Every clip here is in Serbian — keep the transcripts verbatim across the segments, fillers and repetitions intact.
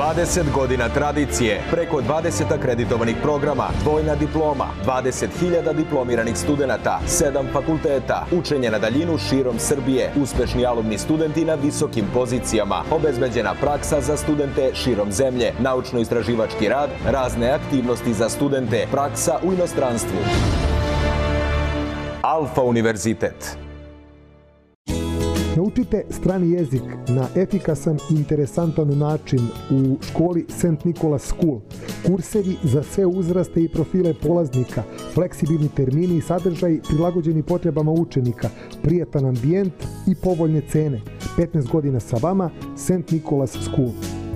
dvadeset godina tradicije, preko dvadeset akreditovanih programa, dvojna diploma, dvadeset hiljada diplomiranih studenata, sedam fakulteta, učenje na daljinu širom Srbije, uspešni alumni studenti na visokim pozicijama, obezbeđena praksa za studente širom zemlje, naučno-istraživački rad, razne aktivnosti za studente, praksa u inostranstvu. Alfa univerzitet. Naučite strani jezik na efikasan i interesantan način u školi Saint Nicholas School. Kursevi za sve uzraste i profile polaznika, fleksibilni termini i sadržaj prilagođeni potrebama učenika, prijatan ambijent i povoljne cene. petnaest godina sa vama, Saint Nicholas School.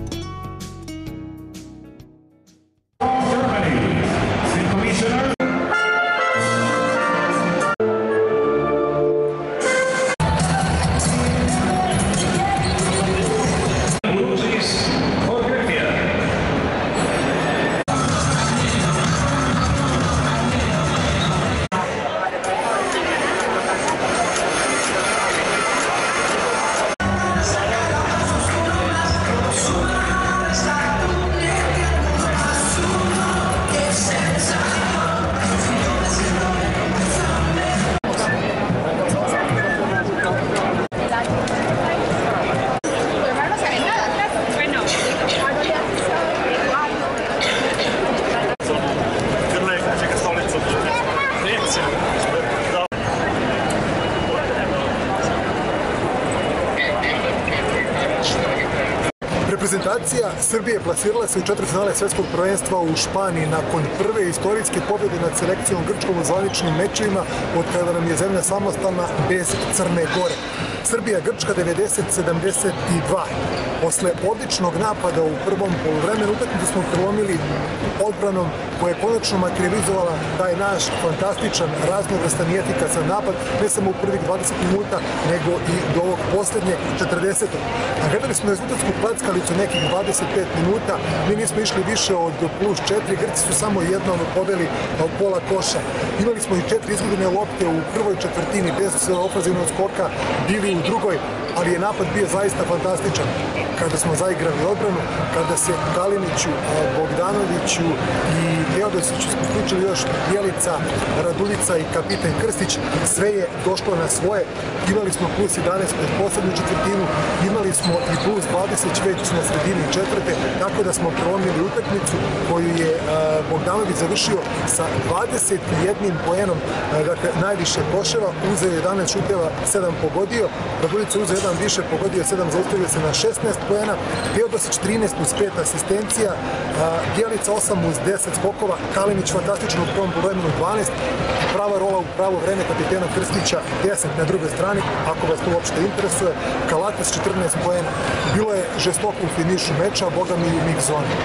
Reprezentacija Srbije plasirala se u četvrtfinale svetskog prvenstva u Španiji nakon prve istorijske pobjede nad selekcijom Grčkom u zvaničnim mečevima od kada nam je zemlja samostalna bez Crne Gore. Srbija-Grčka devedeset sedamdeset dva. Posle odličnog napada u prvom poluvremenu utakmicu smo prelomili odbranom koja je konačno materializovala taj naš fantastičan, raznovrstan i efikasan napad, ne samo u prvih dvadeset minuta, nego i do ovog poslednjeg četrdesetog. Gledali smo rezultatsku klackalicu nekih dvadeset pet minuta, mi nismo išli više od plus četiri, Grci su samo jednom poveli od pola koša. Imali smo i četiri izgubljene lopte u prvoj četvrtini bez ofanzivnog skoka, bili u drugoj, ali je napad bio zaista fantastičan. Kada smo zaigrali odbranu, kada se Kaliniću, Bogdanoviću i Teodosiću isključili još Bjelica, Radulica i kapitan Krstić, sve je došlo na svoje. Imali smo plus jedanaest pred poslednju četvrtinu, imali smo i plus dvadeset već na sredini četvrte, tako da smo prelomili utakmicu koju je Bogdanović završio sa dvadeset jednim poenom, dakle najviše koševa, uzeo jedanaest šuteva, sedam pogodio, Radulica uzeo jedan više, pogodio sedam, zaustavio se na šesnaest poena, Teodosić trinaest plus pet asistencija, Bjelica osam uz deset skokova, Kalinić fantastično u prvom poluvremenu dvanaest, prava rola u pravo vreme kapitena Krstića deset na drugoj strani, ako vas to uopšte interesuje, Kalates četrnaest poena. Bilo je žestoko u finišu meča, boga mi i u mix zoni.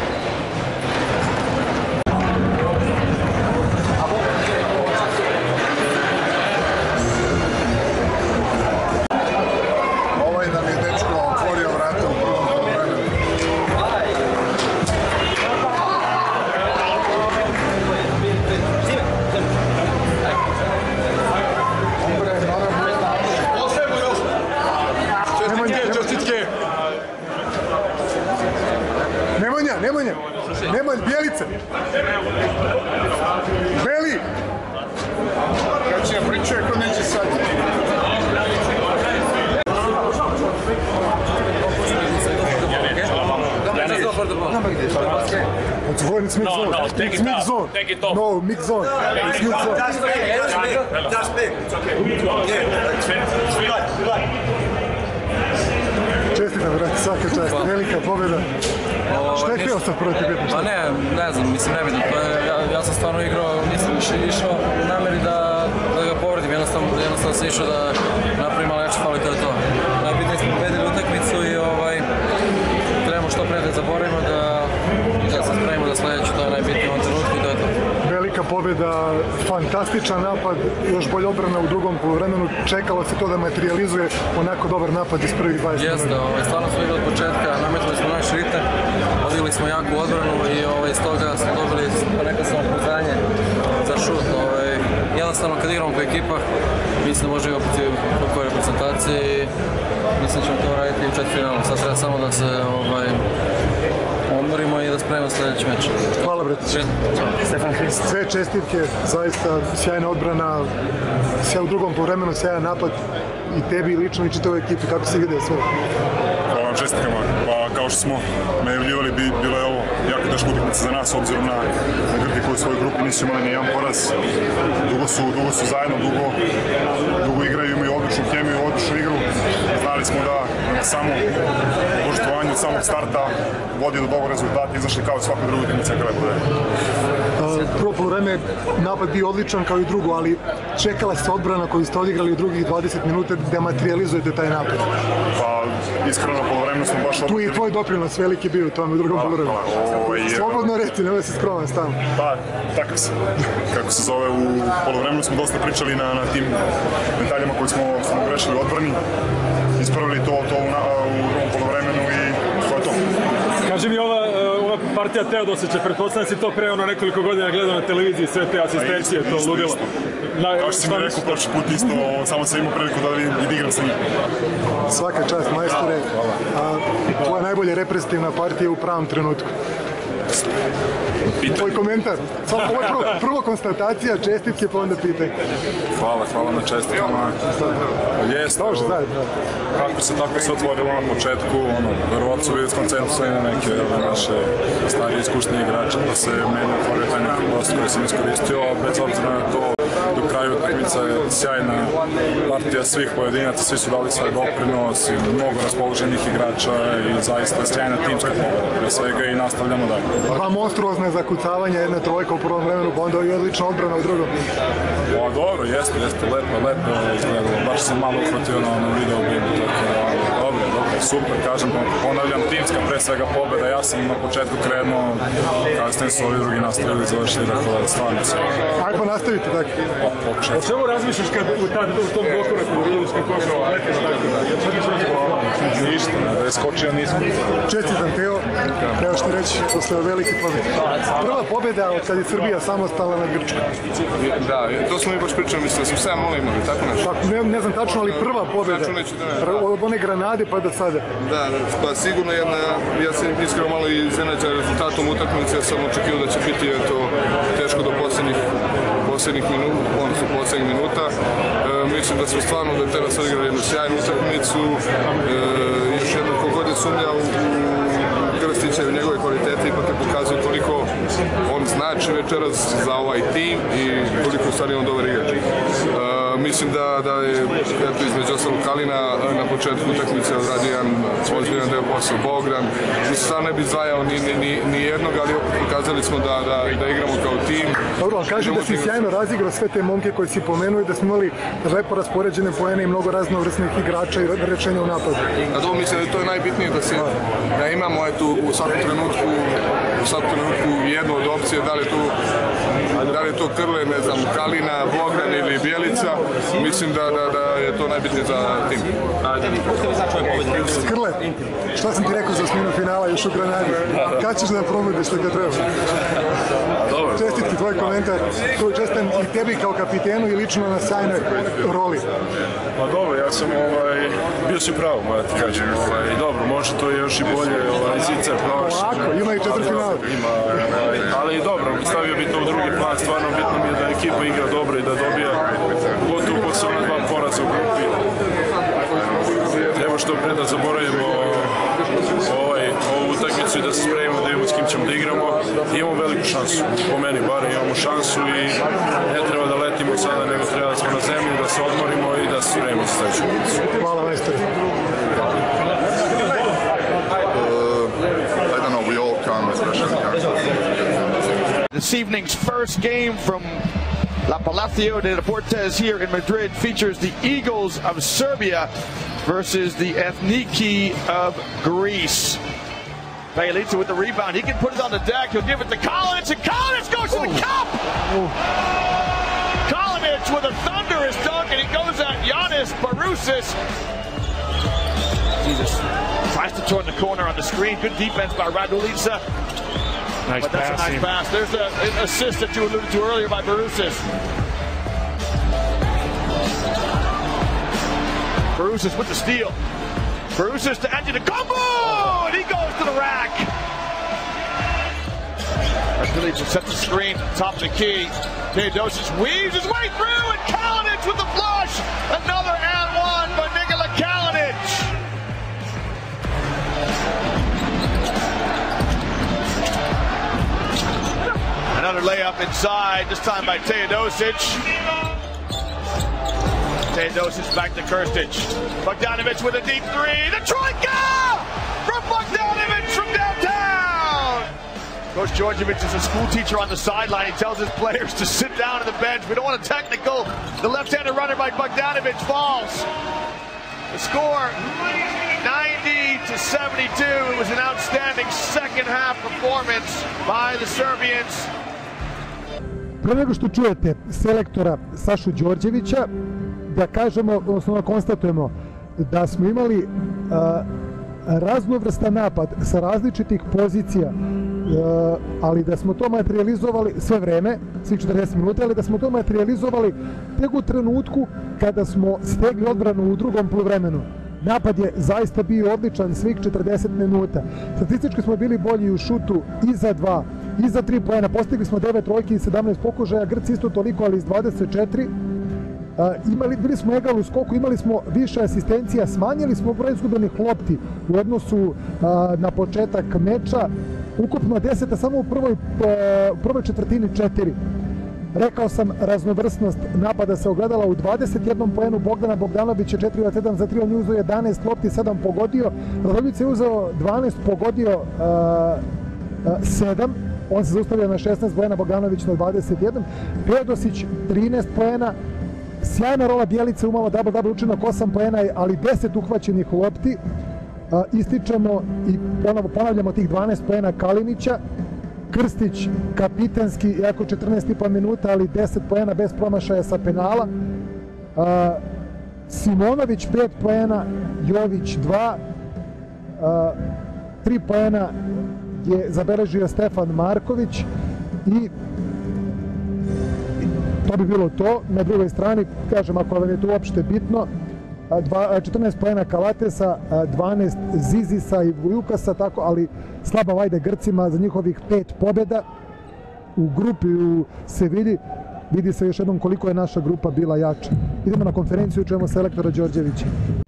Nemanja, Nemanja, Bjelica, Beli. Kad će ja pričaju, ako neće sad. It's zone, it's mix zone. It's mix zone. No, mix zone. It's mix zone. Just big, just big, just big. It's okay. Čestitam, brate, svaka čast, velika pobjeda. Šta je htio sad protiv Petnića? Pa ne, ne znam, mislim ne vidim. Ja sam stvarno igrao, nisam išao u nameri da ga povredim, jednostavno sam išao da napravim malo jače faul i to je to. Najbitnije smo pobedili utakmicu i trebamo što pre da zaboravimo, da se spremimo da sledeću, to je najbitnije u ovom trenutku i to je to. Velika pobjeda, fantastičan napad, još bolje odbrana u drugom poluvremenu, čekalo se to da materializuje onako dobar napad iz prvih dvadeset minuta. Jeste, stvarno smo igrali od početka, nametili smo naš ritam, odigli smo jaku odbranu i iz toga smo dobili neko samopouzdanje za šut. Jednostavno kad igramo po ekipah, mislim da možemo opet u kojoj reprezentaciji i mislim da ćemo to raditi u četvrtfinalu. Sad treba samo da se odmorimo i da spremimo sljedeći meč. Hvala, brate. Stefan Hrist. Sve čestitke, zaista sjajna odbrana, sve u drugom povremenu, sjajan napad i tebi lično i čitavoj ekipi. Kako si vidio sve? Hvala vam čestitkama. Pa kao što smo najavljivali, bi, bilo je ovo jako teška utakmica za nas, obzirom na, na Grke koji u svojoj grupi nisu imali ni jedan poraz. Dugo su, dugo su zajedno, dugo, dugo igraju, imaju odličnu kemiju, odličnu igru. Znali smo da na samo poštovanju od samog starta vodi do dobrog rezultata, izašli kao i svaka druga utakmica kada bude. Prvo poluvreme napad bio odličan kao i drugo, ali čekala se odbrana koju ste odigrali u drugih dvadeset minuta da materializujete taj napad. Pa iskreno poluvremeno smo baš... Tu je i tvoj doprinos veliki bio u tome u drugom poluvremenu. Slobodno reti, nemoj se skroman stavno. Pa, takav se. Kako se zove, u poluvremenu smo dosta pričali na, na tim detaljima koji smo, smo grešili u odbrani. Ispravili to, to u, na, u drugom poluvremenu i to je to. Kaži mi, ova, ova partija Teodosića, pretpostavljam si to pre ono nekoliko godina gledao na televiziji, sve te asistencije, to isto, ludilo. Isto. Kao što si mi rekao prošli put isto, samo sam imao priliku da vidim i da igram sa njim. Svaka čast, majstore. A, tvoja najbolja reprezentativna partija u pravom trenutku. Tvoj komentar. Samo ovo je prvo, prvo konstatacija, čestitke, pa onda pitanje. Hvala, hvala na čestitkama. Jeste, kako se tako se otvorilo na početku, ono, verovatno su bili skoncentrisani na neke naše starije iskušne igrače, da se meni otvorio taj neki prostor koji sam iskoristio, bez obzira na to, do kraju utakmica je sjajna partija svih pojedinaca, svi su dali svoj doprinos i mnogo raspoloženih igrača i zaista sjajna timska pobeda, pre svega i nastavljamo dalje. Dva monstruozne zakucavanja, jedna trojka u prvom vremenu, pa onda i odlična odbrana u drugom. O, dobro, jeste, jeste, lepo, lepo izgledalo, baš sam malo uhvatio na onom video bimu, tako da, dobro, dobro, super, kažem, ponavljam, timska pre svega pobeda, ja sam na početku krenuo, kasnije su ovi drugi nastavili i završili, tako da stvarno sve. Ajde pa nastavite tako. O, pokušaj. O čemu razmišljaš kad u, tad, u tom dokoraku u Rudinskom košavu letiš tako da? Ništa, da je skočio nismo. Čestitam Teo, evo što reći, posle velike pobjede. Prva pobjeda od kad je Srbija samostalna na Grčkoj. Da, to smo mi baš pričali, mislim da smo sedam nula imali, tako nešto. Pa, ne, ne znam tačno, ali prva pobjeda. Od one Granade pa do sada. Da, pa sigurno jedna, ja sam iskreno malo iznenađen rezultatom utakmice, ja sam očekivao da će biti to teško do posljednjih posljednjih minuta, odnosno posljednjih minuta. E, mislim da smo stvarno da je teraz odigrali jednu sjajnu utakmicu. E, još jedno kogod je sumnjao u Krstića i njegove kvalitete, ipak je pokazuje koliko on znači večeras za ovaj tim i koliko u stvari on dobar igrač. E, mislim da, da je, eto, između ostalog Kalina na početku utakmice odradio jedan ozbiljan deo posao, Bogdan. Mislim, stvarno ne bi zvajao ni, ni, ni, ni jednog, ali pokazali smo da, da, da igramo kao tim. Dobro, ali kaži da si sjajno razigrao sve te momke koji si pomenuo i da smo imali lepo raspoređene poene i mnogo raznovrsnih igrača i rečenja u napadu. A to mislim da to je najbitnije da se da imamo eto, u svakom trenutku u svakom trenutku jednu od opcije, da li je to da li je to Krle, ne znam, Kalina, Bogdan ili Bjelica. Mislim da, da, da je to najbitnije za tim. Krle, šta sam ti rekao za osminu finala još u Granadi? Kad ćeš da nam probudiš što ga treba? Čestitki, tvoj komentar. Čestam i tebi kao kapitenu i lično na sjajnoj roli. Pa dobro, ja sam ovaj, bio si pravo, moja ti kažem. Ovaj, dobro, može to još i bolje, ovaj, Zicar prošli. Ovako, ima i četiri finala. Ima, ovaj, ali dobro, stavio bi to u drugi plan, stvarno bitno mi je da ekipa igra dobro i da dobija gotovo posle ona dva poraza u grupi. Evo što pre da zaboravimo ovaj, ovu utakmicu i da se spremimo da imamo s kim ćemo da igramo. Imamo veliku šansu, po meni bar imamo šansu i ne treba da letimo sada, nego treba da smo na zemlji, da se odmorimo i da se spremimo za sledeću utakmicu. Hvala, majstore. I don't know, we all come, especially This evening's first game from La Palacio de Deportes here in Madrid features the Eagles of Serbia versus the Ethniki of Greece. Bjelica with the rebound. He can put it on the deck. He'll give it to Collins, and Collins goes to the cup! Collins with a thunderous dunk, and he goes at Giannis Barousis. Jesus. Tries to turn the corner on the screen. Good defense by Radulica. Nice but that's pass, a nice pass. There's the assist that you alluded to earlier by Barousis. Barousis with the steal. Barousis to Antetokounmpo, and he goes to the rack. Ardilić will set the screen, top of the key. Teodosic weaves his way through, and Kalinic with the flush. Another and one by Nikola Kalinic. Another layup inside, this time by Teodosic. Teodosic back to Krstić. Bogdanovic with a deep three. The troika from Bogdanovic from downtown. Coach Djordjevic is a school teacher on the sideline. He tells his players to sit down on the bench. We don't want a technical. The left-handed runner by Bogdanovic falls. The score, ninety to seventy-two. It was an outstanding second half performance by the Serbians. Pre nego što čujete selektora Sašu Đorđevića, da kažemo, odnosno da konstatujemo da smo imali uh, raznovrstan napad sa različitih pozicija, uh, ali da smo to materializovali sve vreme, svih četrdeset minuta, ali da smo to materializovali tek u trenutku kada smo stegli odbranu u drugom poluvremenu. Napad je zaista bio odličan svih četrdeset minuta. Statistički smo bili bolji u šutu i za dva, i za tri poena. Postigli smo devet trojki i sedamnaest pokušaja, Grci isto toliko, ali iz dvadeset četiri. Uh, imali, bili smo egal u skoku, imali smo više asistencija, smanjili smo broj izgubljenih lopti u odnosu uh, na početak meča. Ukupno deset, a samo u prvoj, uh, prvoj četvrtini četiri. Rekao sam, raznovrsnost napada se ogledala u dvadeset jednom poenu Bogdana Bogdanovića, četiri od sedam za tri, on je uzeo jedanaest lopti, sedam pogodio. Radovljić je uzeo dvanaest, pogodio sedam, on se zaustavio na šesnaest, Bojana Bogdanović na dvadeset jedan. Teodosić trinaest poena, sjajna rola Bjelice, umalo double-double učinak, osam poena, ali deset uhvaćenih lopti. Ističemo i ponovo ponavljamo tih dvanaest poena Kalinića. Krstić kapitenski, iako četrnaest i po minuta, ali deset poena bez promašaja sa penala. Uh, Simonović pet poena, Jović dva, uh, tri poena je zabeležio Stefan Marković i to bi bilo to. Na drugoj strani, kažem, ako vam je to uopšte bitno, četrnaest poena Kalatesa, dvanaest Zizisa i Vujukasa, tako, ali slaba vajde Grcima za njihovih pet pobjeda u grupi u Sevilji. Vidi se još jednom koliko je naša grupa bila jača. Idemo na konferenciju, čujemo selektora Đorđevića.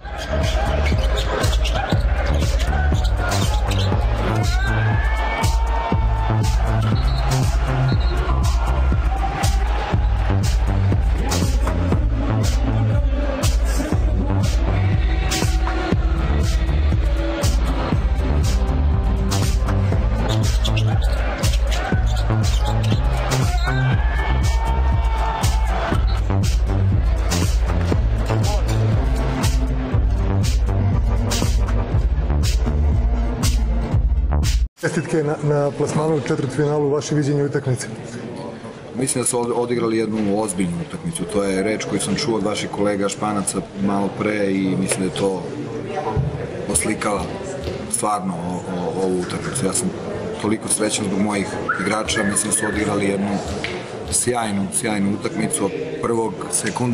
Čestitke na, na plasmanu u četvrtfinalu, vaše viđenje utakmice. Mislim da su odigrali jednu ozbiljnu utakmicu. To je reč koju sam čuo od vaših kolega Španaca malo pre i mislim da je to oslikava stvarno o, o, ovu utakmicu. Ja sam toliko srećan zbog mojih igrača. Mislim da su odigrali jednu sjajnu, sjajnu utakmicu od prvog sekunda.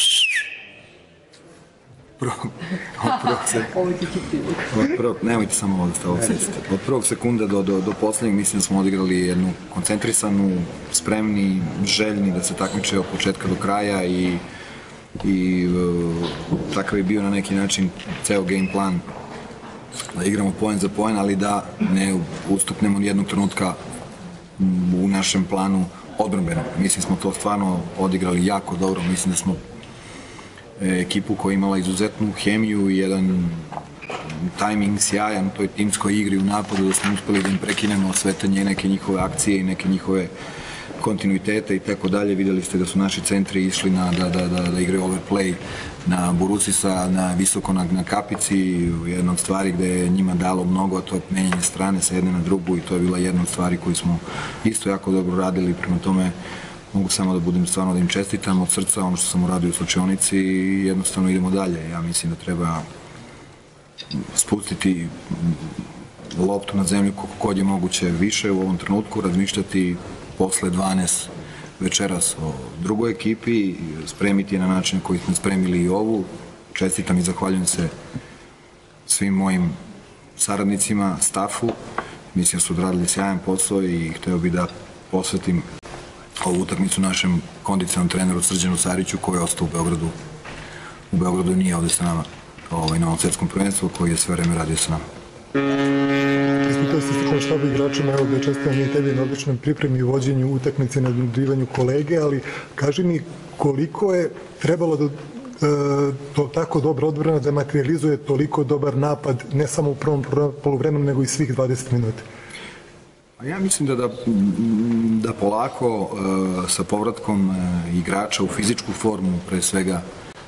Prvog, od prvog sekunda, nemojte samo ovo da ste ovo sjetite. Od prvog sekunda do, do, do posljednjeg mislim da smo odigrali jednu koncentrisanu, spremni, željni da se takmiče od početka do kraja i, i uh, takav je bio na neki način ceo game plan, da igramo poen za poen, ali da ne ustupnemo nijednog trenutka u našem planu odbrambeno. Mislim smo to stvarno odigrali jako dobro, mislim da smo ekipu koja je imala izuzetnu hemiju i jedan tajming sjajan u toj timskoj igri u napadu, da smo uspeli da im prekinemo sve te neke njihove akcije i neke njihove kontinuitete i tako dalje. Vidjeli ste da su naši centri išli na, da, da, da, da igraju overplay na Borusisa, na visoko na, na Kapici, jedna od stvari gde je njima dalo mnogo, a to je menjanje strane sa jedne na drugu i to je bila jedna od stvari koju smo isto jako dobro radili. Prema tome mogu samo da budem stvarno da im čestitam od srca ono što sam uradio u slučionici i jednostavno idemo dalje. Ja mislim da treba spustiti loptu na zemlju koliko god je moguće više u ovom trenutku, razmišljati posle dvanaest večeras o drugoj ekipi, spremiti je na način koji smo spremili i ovu. Čestitam i zahvaljujem se svim mojim saradnicima, stafu mislim su odradili sjajan posao i hteo bih da posvetim ovu utakmicu našem kondicionalnom treneru Srđanu Sariću koji je ostao u Beogradu. U Beogradu nije ovde sa nama ovaj, na ovom svetskom prvenstvu koji je sve vreme radio sa nama. Ispitao ste stičnom štabu igračima, evo da čestitam i tebi na odličnom pripremi i vođenju utakmice na nadmudrivanju kolege, ali kaži mi koliko je trebalo da to tako dobra odbrana da materializuje toliko dobar napad, ne samo u prvom poluvremenu, nego i svih dvadeset minuta? Ja mislim da, da, da polako sa povratkom igrača u fizičku formu, pre svega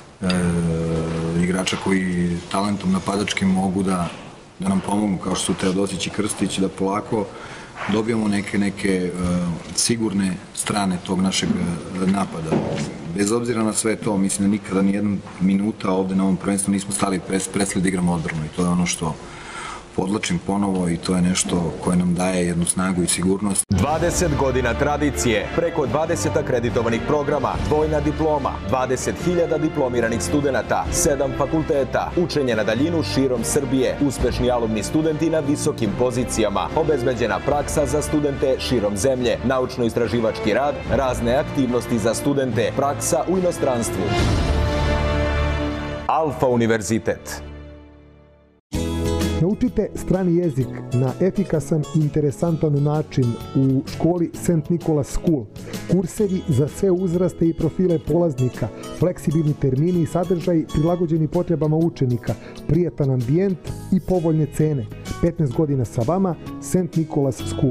igrača koji talentom napadačkim mogu da, da nam pomognu, kao što su Teodosić i Krstić, da polako dobijamo neke, neke sigurne strane tog našeg napada. Bez obzira na sve to, mislim da nikada ni jedna minuta ovde na ovom prvenstvu nismo stali presli da igramo odbranu i to je ono što podlačim ponovo i to je nešto koje nam daje jednu snagu i sigurnost. dvadeset godina tradicije, preko dvadeset akreditovanih programa, dvojna diploma, dvadeset hiljada diplomiranih studenta, sedam fakulteta, učenje na daljinu širom Srbije, uspešni alumni studenti na visokim pozicijama, obezbeđena praksa za studente širom zemlje, naučno-istraživački rad, razne aktivnosti za studente, praksa u inostranstvu. Alfa univerzitet. Naučite strani jezik na efikasan i interesantan način u školi Saint Nicholas School. Kursevi za sve uzraste i profile polaznika, fleksibilni termini i sadržaj prilagođeni potrebama učenika, prijatan ambijent i povoljne cene. petnaest godina sa vama, Saint Nicholas School.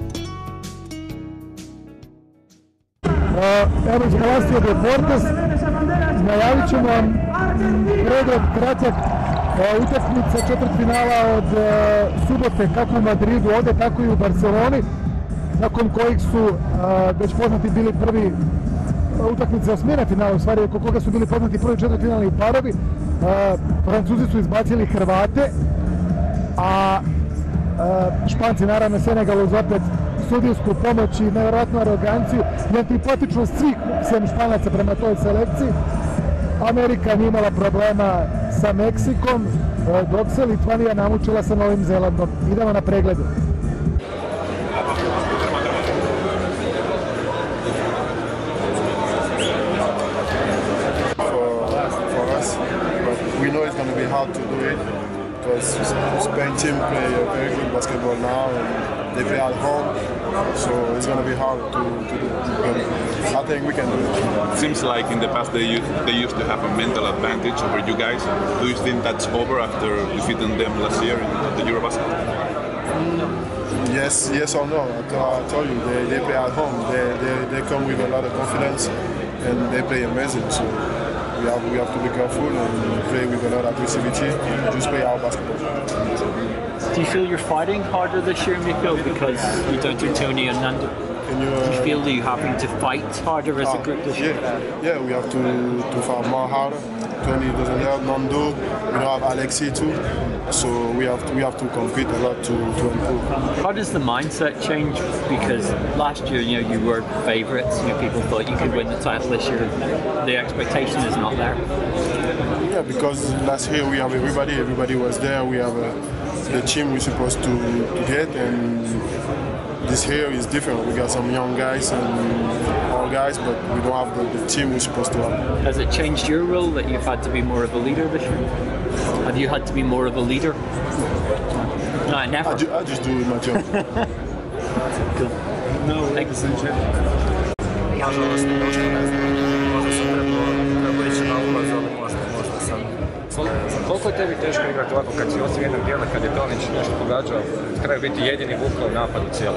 Evo iz Palacio Deportes, najavit ćemo vam pregled kratak utakmica četvrtfinala od subote kako u Madridu, ovde tako i u Barceloni, nakon kojih su već poznati bili prvi utakmice osmine finala, u stvari oko koga su bili poznati prvi četvrtfinalni parovi. Francuzi su izbacili Hrvate, a Španci naravno Senegalu uz opet sudijsku pomoć i nevjerojatnu aroganciju i antipatičnost svih sem Španaca prema toj selekciji. Amerika nije imala problema sa Meksikom, dok se Litvanija namučila sa Novim Zelandom. Idemo na pregledu. For us, but we know it's going to be hard to do it because Spain team play very good basketball now and they play at home. So it's going to be hard to, to do, but I think we can do it. It seems like in the past they used, they used to have a mental advantage over you guys. Do you think that's over after defeating them last year in the Eurobasket? Mm, yes, yes or no. I, I told you, they, they play at home. They, they, they come with a lot of confidence and they play amazing. So we have, we have to be careful and play with a lot of aggressivity and just play our basketball. Do you feel you're fighting harder this year, Mikko, because you don't do Tony and Nando? Can you, uh, do you feel that you're having to fight harder as uh, a group this year? Yeah, yeah, we have to to fight more harder. Tony doesn't have Nando. We don't have Alexi too, so we have to, we have to compete a lot to, to improve. How does the mindset change? Because last year, you know, you were favourites. You know, people thought you could win the title. This year, the expectation is not there. Yeah, because last year we have everybody. Everybody was there. We have a, the team we're supposed to, to get, and this year is different. We got some young guys and all guys, but we don't have the, the team we're supposed to have. Has it changed your role that you've had to be more of a leader this year? Have you had to be more of a leader? No, never. I, ju I just do my job. Cool. No, thanks. Nažalost, možda ne znam, možda sam trebao ići na ulaz, ali možda, možda sam. Koliko je tebi teško igrati ovako kad si osim jednog dijela, kad je Tonić nešto pogađao, na kraju biti jedini vukao u napadu cijelo?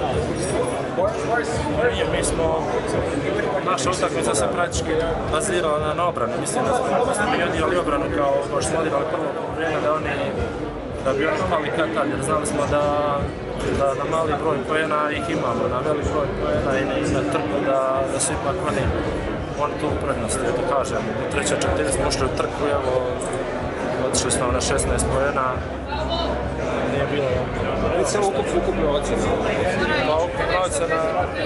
Mi smo, naša utakmica se praktički bazirala na, na obranu. Mislim da smo mi odigrali obranu kao što smo odigrali prvo vrijeme da oni da bi oni imali katalj, jer znali smo da, da na mali broj poena ih imamo, na velik broj poena i na trku da, da su ipak oni oni tu u prednosti, da kažem. U trećoj četiri smo ušli u trku, evo, otišli smo na šesnaest poena, nije bilo. Vidite samo ukupno ocjena. Pa ukupno ocjena,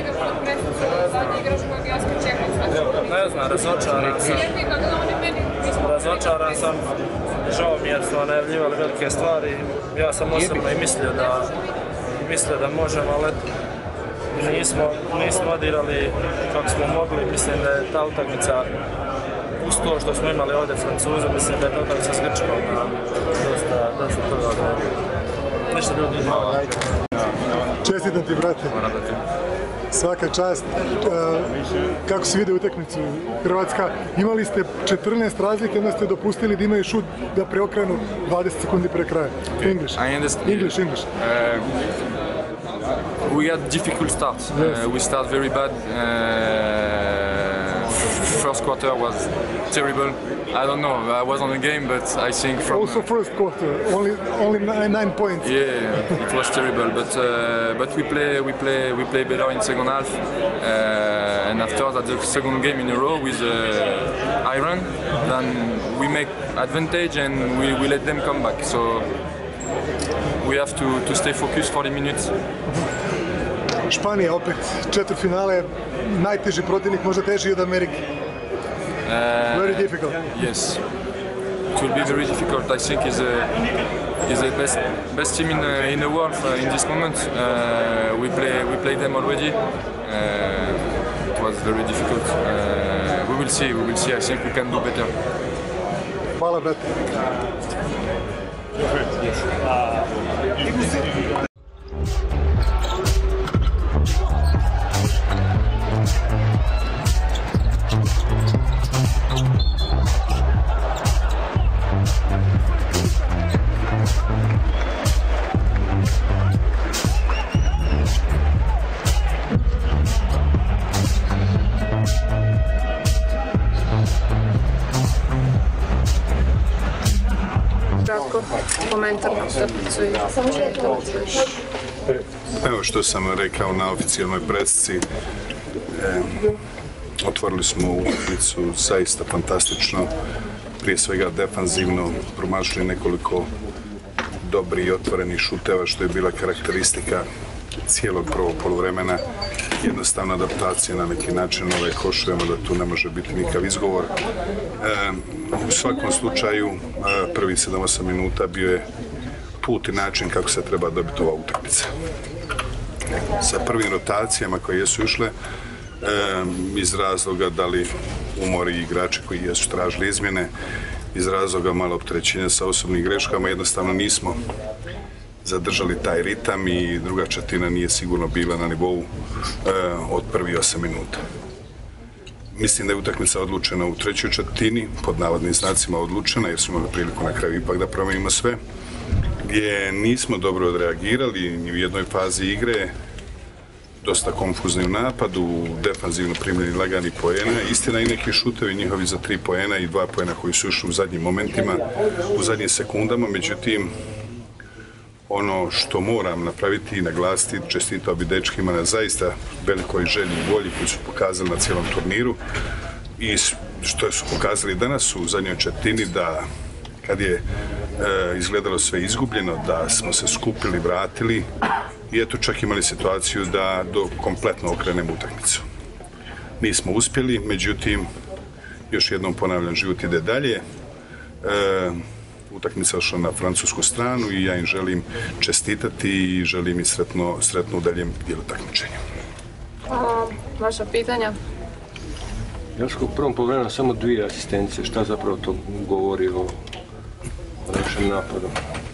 ne znam, razočaran sam. Razočaran sam, žao mi jer smo najavljivali velike stvari. Ja sam osobno i mislio da mislili da možemo, ali nismo, nismo odigrali kako smo mogli. Mislim da je ta utakmica, uz to što smo imali ovdje Francuza, mislim da je ta utakmica s Grčkom dosta, dosta toga odgovorila. Ništa drugo. Čestitam ti, brate. Svaka čast. Kako si vidio utakmicu Hrvatska? Imali ste četrnaest razlike, onda ste dopustili da imaju šut da preokrenu dvadeset sekundi pre kraja. English. I understand. English, English. Uh, we had difficult start. Yes. Uh, we start very bad. Uh, first quarter was terrible. I don't know. I was on the game, but I think from also first quarter only only nine, nine points. Yeah, it was terrible. But uh, but we play we play we play better in second half, uh, and after that the second game in a row with uh, Iran, then we make advantage and we, we let them come back. So we have to to stay focused forty minutes. Španija opet četvrtfinale, najteži protivnik, možda teži od Amerike. Uh, very difficult. Yes, it will be very difficult. I think is a is the best best team in the, in the world uh, in this moment. Uh, we play we played them already. Uh, it was very difficult. Uh, we will see. We will see. I think we can do better. Hvala, brate. Yes. Komentar na utakmicu i samo što to otvoriš. Evo što sam rekao na oficijalnoj presici, e, otvorili smo utakmicu zaista fantastično, prije svega defanzivno, promašili nekoliko dobrih i otvorenih šuteva što je bila karakteristika cijelog prvog poluvremena, jednostavna adaptacija na neki način ove košujemo da tu ne može biti nikav izgovor. E, u svakom slučaju prvi sedam osam minuta bio je put i način kako se treba dobiti ova utakmica. Sa prvim rotacijama koje jesu išle, e, iz razloga da li umori igrači koji jesu tražili izmjene, iz razloga malo opterećenja sa osobnim greškama, jednostavno nismo zadržali taj ritam i druga četvrtina nije sigurno bila na nivou e, od prvih osam minuta. Mislim da je utakmica odlučena u trećoj četvrtini, pod navodnim znacima odlučena, jer smo imali priliku na kraju ipak da promijenimo sve, gdje nismo dobro odreagirali ni u jednoj fazi igre, dosta konfuzni u napadu, defanzivno primljeni lagani poena, istina i neki šutevi njihovi za tri poena i dva poena koji su išli u zadnjim momentima, u zadnjim sekundama, međutim, ono što moram napraviti i naglasiti, čestitao bi dečkima na zaista velikoj želji i volji koju su pokazali na cijelom turniru i što su pokazali danas u zadnjoj četvrtini, da kad je e, izgledalo sve izgubljeno, da smo se skupili, vratili i eto čak imali situaciju da do kompletno okrenemo utakmicu. Nismo uspjeli, međutim, još jednom ponavljam, život ide dalje. E, Utakmica ošla na francusku stranu i ja im želim čestitati i želim im sretno, sretno u daljem dijelu takmičenja. Hvala. Vaša pitanja? Joško, u prvom poluvremenu samo dvije asistencije. Šta zapravo to govori o našem napadu?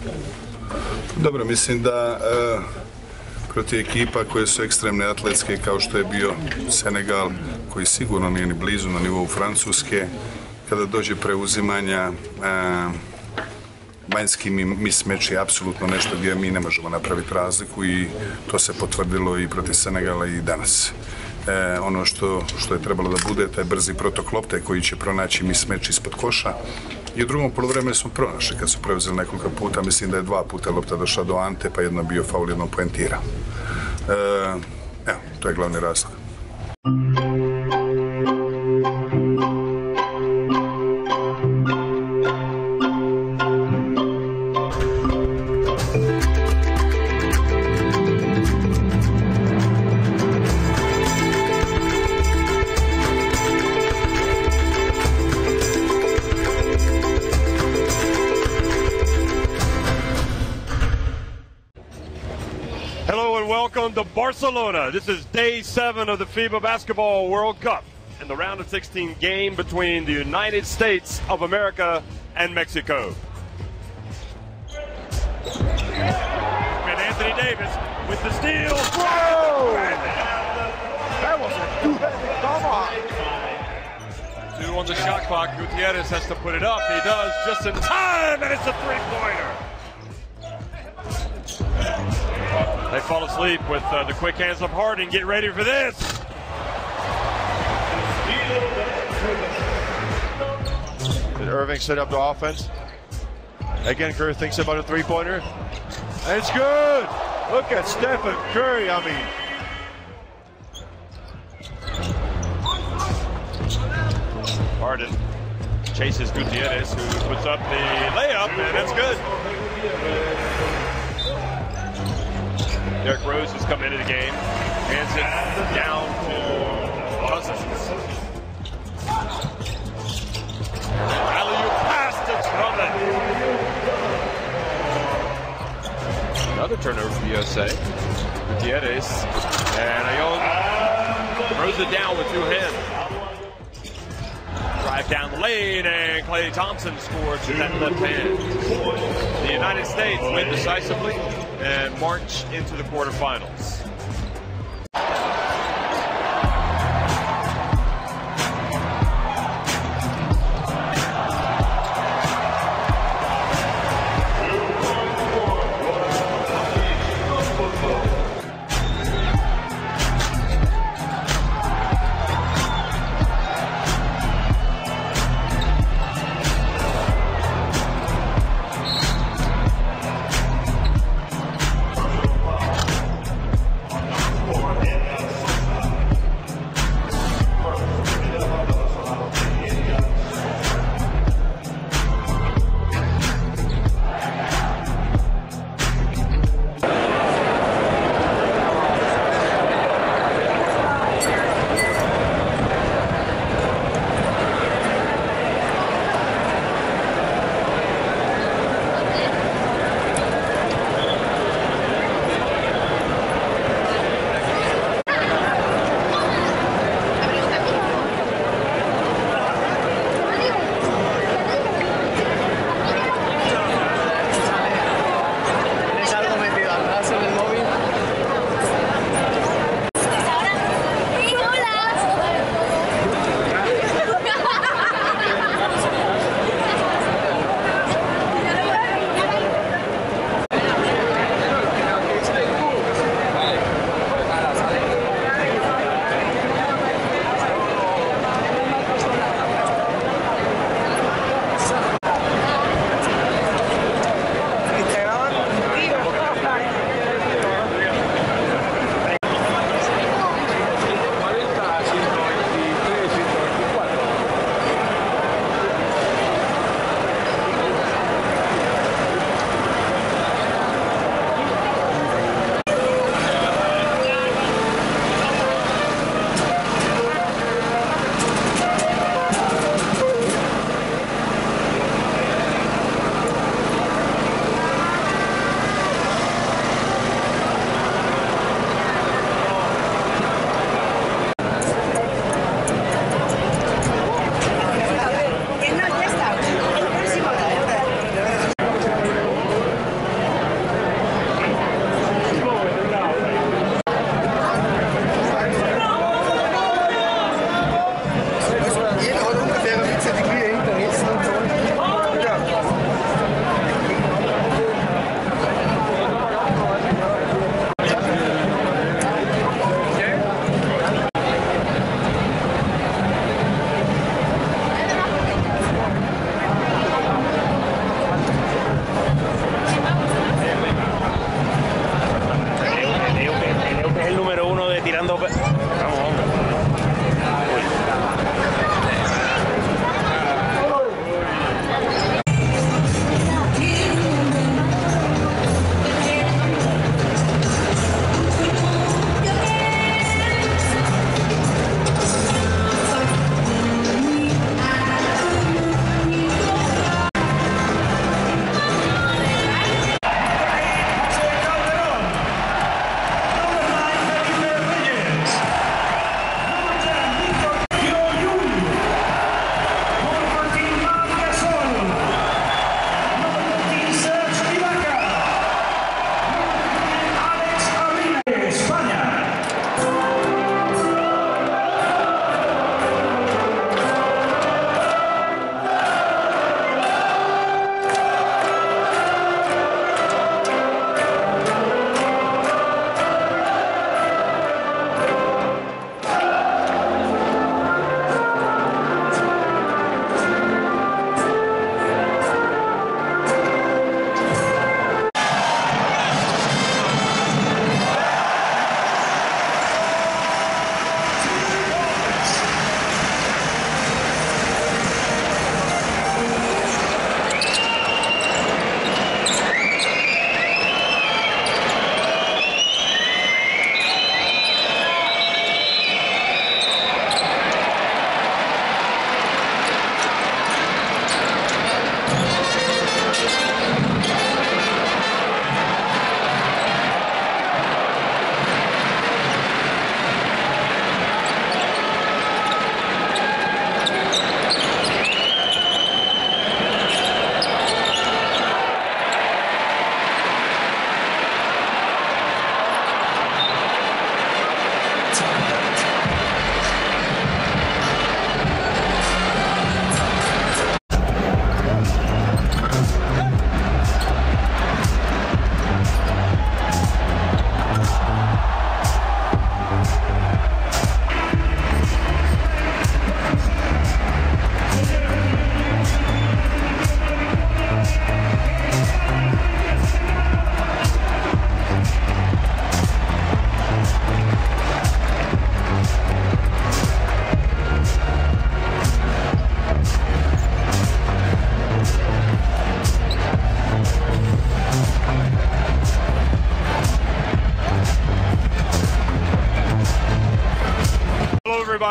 Dobro, mislim da e, protiv ekipa koje su ekstremne atletske kao što je bio Senegal, koji sigurno nije ni blizu na nivou Francuske, kada dođe preuzimanja, e, vanjski mismeč je apsolutno nešto gdje mi ne možemo napraviti razliku i to se potvrdilo i protiv Senegala i danas. E, ono što, što je trebalo da bude, taj brzi protok lopte koji će pronaći mismeč ispod koša. I u drugom poluvremenu smo pronašli kad su preuzeli nekoliko puta, mislim da je dva puta lopta došla do Ante, pa jedno bio faul, jedno poentira. E, evo, to je glavni razlog. Hello and welcome to Barcelona. This is day seven of the FIBA Basketball World Cup and the round of sixteen game between the United States of America and Mexico. And Anthony Davis with the steal. Whoa! That was a two-headed tomahawk. Two on the shot clock. Gutierrez has to put it up. He does just in time, and it's a three-pointer. They fall asleep with uh, the quick hands of Harden. Get ready for this. Did Irving set up the offense? Again, Curry thinks about a three-pointer. And it's good. Look at Stephen Curry. I mean, Harden chases Gutierrez, who puts up the layup, and that's good. Derrick Rose has come into the game, hands it down to Cousins. Alley-oop pass to Drummond. Another turnover for U S A. Gutierrez and Ayon throws it down with two hands. Drive down the lane, and Klay Thompson scores with that left hand. The United States win decisively and march into the quarterfinals.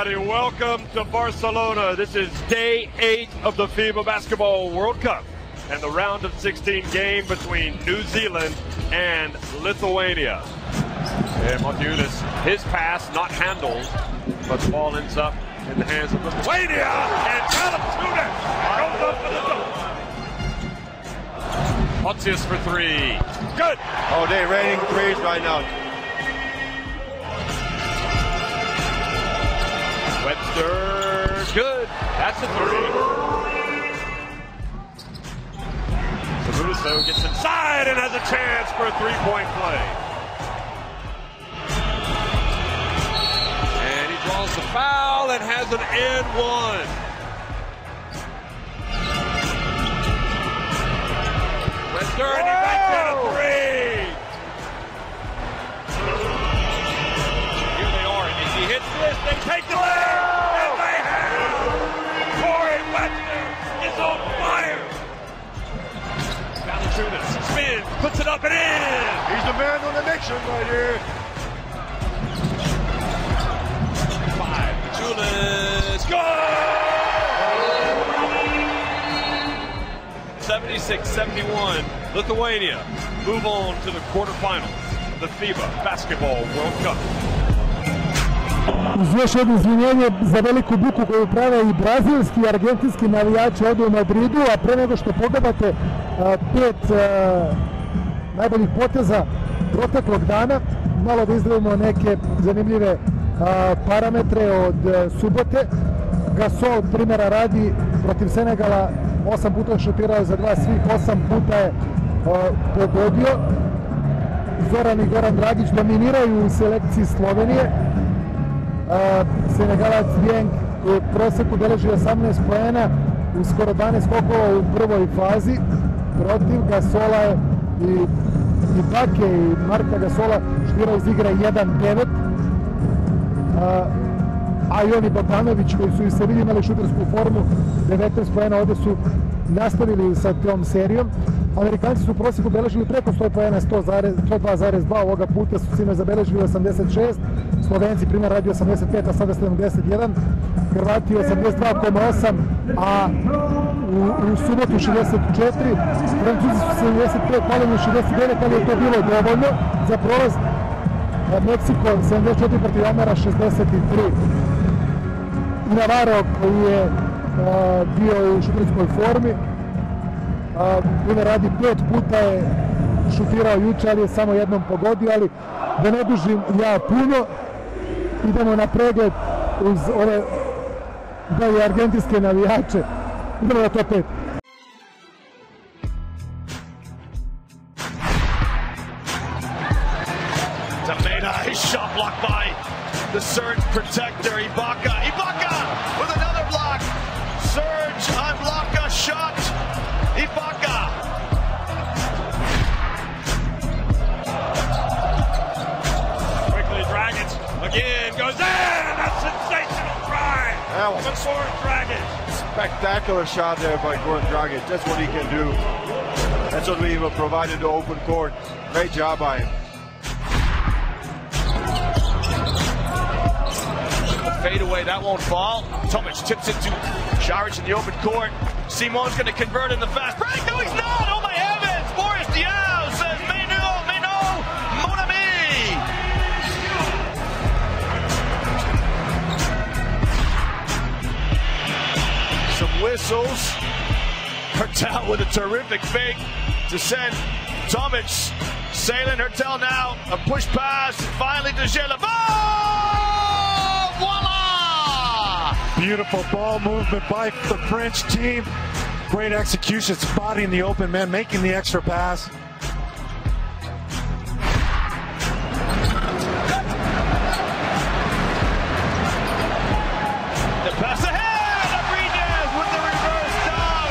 everybody. Welcome to Barcelona. This is day eight of the FIBA Basketball World Cup and the round of sixteen game between New Zealand and Lithuania. And Motiejunas, his pass not handled, but the ball ends up in the hands of Lithuania, and Valanciunas goes up for the dunk. Motiejunas for three. Good. Oh, they're raining threes right now. Webster, good. That's a three. Caruso gets inside and has a chance for a three-point play. And he draws the foul and has an and one. Webster, and he banks in a three. Here they are, and if he hits this, they take the lead, and they have. Corey Webster is on fire. Valanciunas spins, puts it up and in. He's the man on the mission right here. Five, Julius, go! seventy-six seventy-one, Lithuania move on to the quarterfinals of the FIBA Basketball World Cup. Uz još jedno izvinjenje za veliku buku koju prave i brazilski i argentinski navijači ovdje u Madridu, a pre nego što pogledate a, pet a, najboljih poteza proteklog dana, malo da izdvojimo neke zanimljive a, parametre od a, subote. Gasol, primjera radi, protiv Senegala osam puta šutirao za dva, svih osam puta je a, pogodio. Zoran i Goran Dragić dominiraju u selekciji Slovenije. Uh, Senegalac Dieng u proseku beleži osamnaest poena u skoro dvanaest skokova u prvoj fazi. Protiv Gasola je i, i Bake i Marka Gasola šutirao iz igre jedan devet. Uh, a i oni Bogdanović koji su i Sevilji imali šutersku formu, devetnaest poena, ovdje su nastavili sa tom serijom. Amerikanci su u prosjeku beležili preko sto poena, sto dva zarez dva, ovoga puta su sime zabeležili osamdeset šest, Slovenci primjer radi osamdeset pet, a sada sedamdeset jedan, Hrvati osamdeset dva zarez osam, a u, u subotu šezdeset četiri, Francuzi su sedamdeset pet, Palonju šezdeset devet, ali je to bilo dovoljno za prolaz. Meksiko sedamdeset četiri protiv Amera šezdeset tri. Navarro koji je a, bio u šuterskoj formi, a, primjer radi pet puta je šutirao juče, ali je samo jednom pogodio, ali da ne dužim ja puno, idemo na pregled uz ove dalje argentinske navijače, idemo na top pet. His shot blocked by the Surge protector, Ibaka. Ibaka with another block. Surge on Ibaka shot. Ibaka. Quickly, Dragons again goes in, and a sensational try. That was a Goran Dragic. Spectacular shot there by Goran Dragic. That's what he can do. That's what we provided to open court. Great job by him. Fade away, that won't fall. Tomic tips it to Šarić in the open court. Simon's going to convert in the fast break. No, he's not. Oh my heavens! Boris Diaw says, Menu, Menu, mon ami. Some whistles. Hurtel with a terrific fake to send Tomic sailing. Hurtel now a push pass. Finally to Gelabon. Beautiful ball movement by the French team. Great execution, spotting the open man, making the extra pass. The pass ahead, Abrines with the reverse dunk.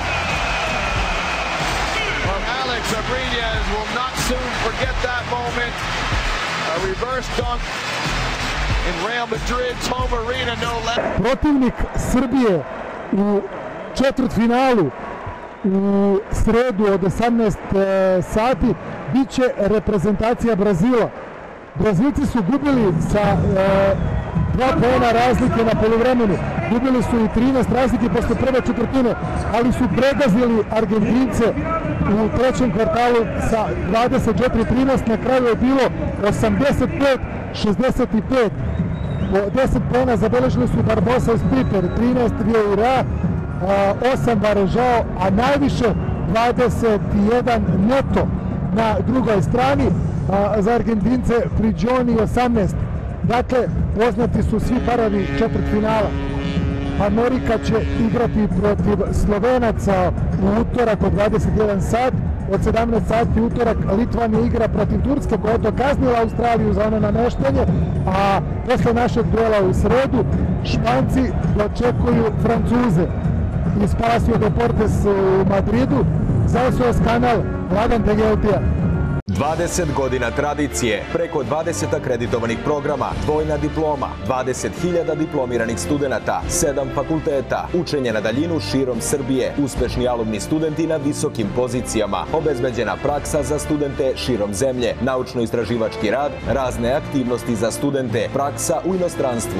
Well, Alex Abrines will not soon forget that moment. A reverse dunk in Real Madrid's home arena, no less. Protivnik Srbije u četvrtfinalu u sredu od osamnaest sati bit će reprezentacija Brazila. Brazilci su gubili sa dva poena razlike na poluvremenu. Gubili su i trinaest razlike posle prve četvrtine, ali su pregazili Argentince u trećem kvartalu sa dvadeset četiri trinaest. Na kraju je bilo osamdeset pet šezdeset pet. deset poena zabeležili su Barbosa i Piper, trinaest Vieira, osam Varežao, a najviše dvadeset jedan Neto na drugoj strani. A za Argentince Prigioni osamnaest. Dakle, poznati su svi parovi četvrtfinala. Amerika će igrati protiv Slovenaca u utorak od dvadeset jedan sat. Od sedamnaest sati utorak Litvanija igra protiv Turske koja je dokaznila Australiju za ono nameštanje, a posle našeg duela u sredu Španci dočekuju Francuze. Iz Palacio Deportes u Madridu. Za S O S kanal Ladan Tegeltija. dvadeset godina tradicije, preko dvadeset akreditovanih programa, dvojna diploma, dvadeset hiljada diplomiranih studenata, sedam fakulteta, učenje na daljinu širom Srbije, uspešni alumni studenti na visokim pozicijama, obezbeđena praksa za studente širom zemlje, naučno-istraživački rad, razne aktivnosti za studente, praksa u inostranstvu.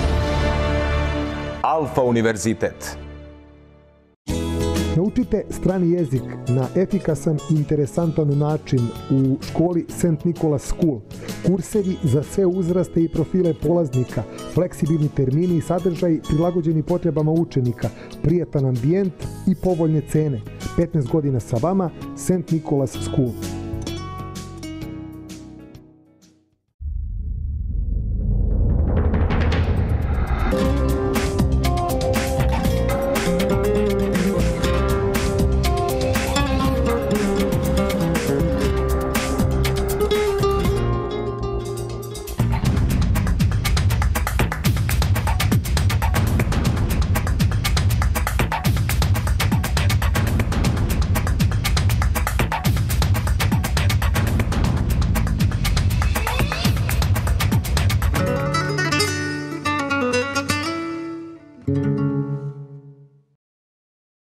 Alfa univerzitet. Naučite strani jezik na efikasan i interesantan način u školi Saint Nicholas School. Kursevi za sve uzraste i profile polaznika, fleksibilni termini i sadržaj prilagođeni potrebama učenika, prijatan ambijent i povoljne cene. petnaest godina sa vama, Saint Nicholas School. Thank you.